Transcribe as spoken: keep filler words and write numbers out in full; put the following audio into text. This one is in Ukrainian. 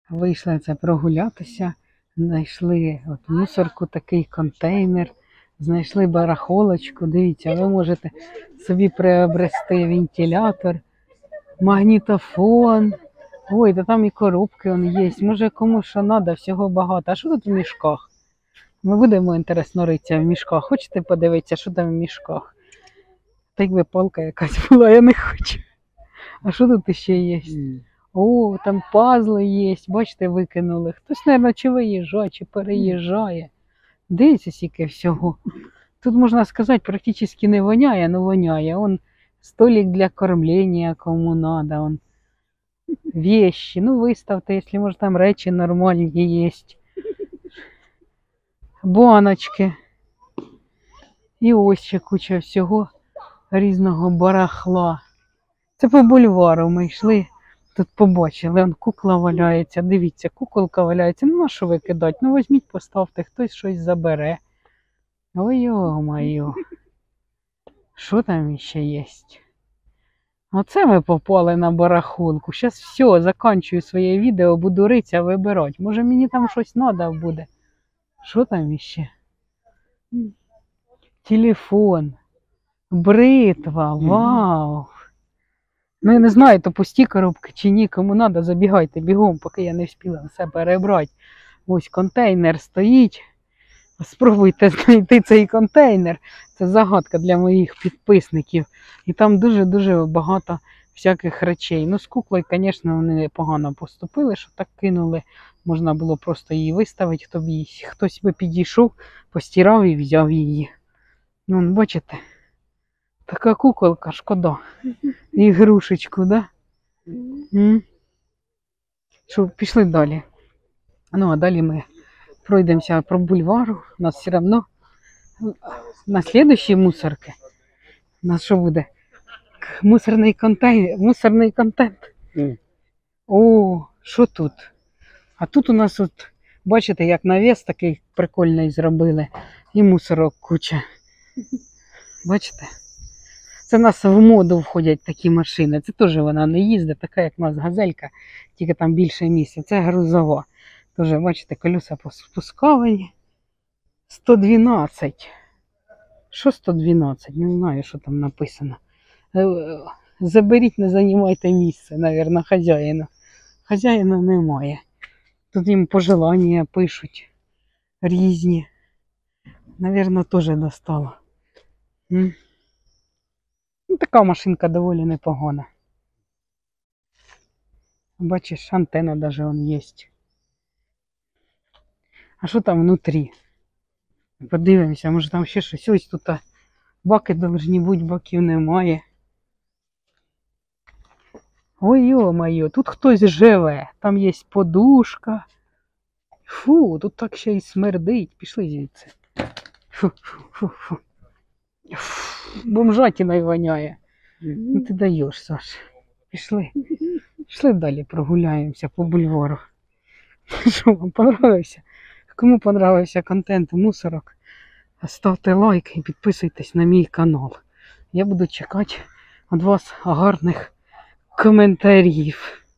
Вийшли це прогулятися, знайшли от мусорку, такий контейнер, знайшли барахолочку. Дивіться, ви можете собі приобрести вентилятор, магнітофон. Ой, та там і коробки он є. Може кому що треба, всього багато. А що тут в мішках? Ми будемо інтересно ритися в мішках. Хочете подивитися, що там в мішках? Та якби палка якась була, я не хочу. А що тут ще є? О, там пазли є, бачите, викинули. Хтось, мабуть, чи виїжджає, чи переїжджає. Дивіться, скільки всього. Тут, можна сказати, практично не воняє, але воняє. Он столик для кормлення, кому треба. Он вещи. Ну, виставте, якщо, може, там речі нормальні є. Баночки. І ось ще куча всього різного барахла. Це по бульвару ми йшли. Тут побачили, он кукла валяється, дивіться, куколка валяється, ну на що викидати? Ну візьміть, поставте, хтось щось забере. Ой, йо-моє, що там ще є? Оце ми попали на барахолку. Зараз все, закінчую своє відео, буду ритися, вибирати. Може мені там щось треба буде. Що там ще? Телефон, бритва, вау. Ну, я не знаю, то пусті коробки чи ні, кому треба, забігайте бігом, поки я не встигла все перебрати. Ось контейнер стоїть. Спробуйте знайти цей контейнер. Це загадка для моїх підписників. І там дуже-дуже багато всяких речей. Ну, з куклою, звісно, вони погано поступили, що так кинули. Можна було просто її виставити, хто б її, хтось би підійшов, постирав і взяв її. Ну, бачите? Така куколка, шкода. Ігрушечку, да? М? Що, пішли далі. Ну, а далі ми пройдемося про бульвару. У нас все одно на слідущі мусорки. У нас що буде? Мусорний контейнер, мусорний контент. Mm. О, що тут? А тут у нас, от, бачите, як навіс такий прикольний зробили. І мусорок куча. Бачите? Це в нас в моду входять такі машини. Це теж вона не їздить, така як у нас газелька, тільки там більше місця. Це грузова. Теж, бачите, колеса спусковані. сто дванадцять. Що сто дванадцять? Не знаю, що там написано. Заберіть, не займайте місце, мабуть, хазяїна. Хазяїна немає. Тут їм пожелання пишуть різні. Навірно, теж достало. М? Ну, така машинка доволі непогана. Бачиш, антенна навіть вон є. А що там внутрі? Подивимося, може там ще щось. Ось тут баки повинні бути, баків немає. Ой, йо-моє, тут хтось живе. Там є подушка. Фу, тут так ще й смердить. Пішли звідси. Фу-фу-фу. Бомжатіною воняє. Ну ти даєш, Саш. Пішли. Пішли далі прогуляємося по бульвару. Що вам понравився? Кому понравився контент мусорок, ставте лайк і підписуйтесь на мій канал. Я буду чекати від вас гарних коментарів.